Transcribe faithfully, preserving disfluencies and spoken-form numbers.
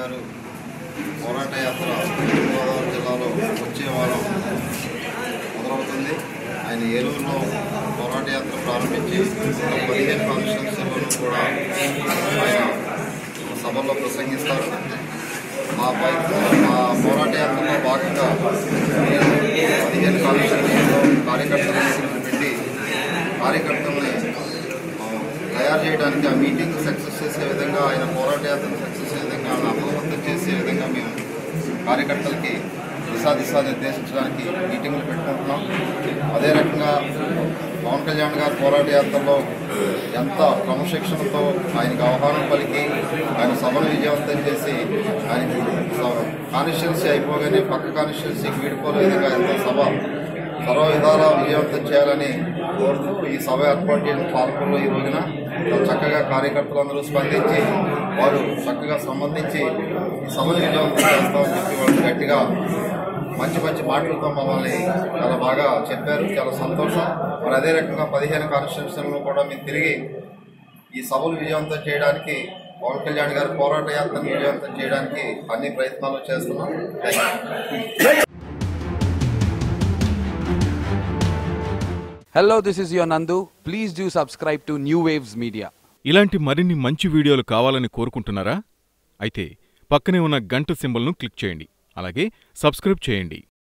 గారు పోరాట యాత్ర గోదావరి జిల్లాలో వచ్చే వారం మొదలవుతుంది. ఆయన ఏలూరులో పోరాట యాత్ర ప్రారంభించి పదిహేను కాన్స్టిట్యున్సీలను కూడా ఆయన సభల్లో ప్రసంగిస్తారు. మా మా పోరాట యాత్రలో భాగంగా పదిహేను కాన్స్టిట్యున్సీలో కార్యకర్తలను పెట్టి కార్యకర్తల్ని తయారు చేయడానికి ఆ మీటింగ్ సక్సెస్ చేసే విధంగా ఆయన పోరాట యాత్రను సక్సెస్ చేసే విధంగా అప్రమత్తం చేసే విధంగా మేము కార్యకర్తలకి దిశా దిశా నిర్దేశించడానికి మీటింగ్లు పెట్టుకుంటున్నాం. అదే రకంగా పవన్ కళ్యాణ్ గారి పోరాట యాత్రలో ఎంత క్రమశిక్షణతో ఆయనకు ఆహ్వానం పలికి ఆయన సభను విజయవంతం చేసి ఆయనకి కాన్స్టిట్యున్సీ అయిపోగానే పక్క కాన్స్టిట్యున్సీకి వీడిపోలే విధంగా ఎంత సభ సర్వ విధాల విజయవంతం చేయాలని కోరుతూ ఈ సభ ఏర్పాటు చేయడం పాల్గొనలో ఈ రోజున చక్కగా కార్యకర్తలందరూ స్పందించి వారు చక్కగా సంబంధించి ఈ సభను విజయవంతం చేస్తామని చెప్పి వాళ్ళు గట్టిగా మంచి మంచి మాటలతో మమ్మల్ని చాలా బాగా చెప్పారు. చాలా సంతోషం. మరి అదే రకంగా పదిహేను కాన్స్టిట్యున్సీలను కూడా మేము తిరిగి ఈ సభలు విజయవంతం చేయడానికి పవన్ కళ్యాణ్ గారి పోరాట యాత్రను విజయవంతం చేయడానికి అన్ని ప్రయత్నాలు చేస్తున్నాం. Hello, this is your Nandu. Please do subscribe to New Waves Media. ఇలాంటి మరిన్ని మంచి వీడియోలు కావాలని కోరుకుంటున్నారా? అయితే పక్కనే ఉన్న గంట సింబల్ను క్లిక్ చేయండి. అలాగే సబ్స్క్రైబ్ చేయండి.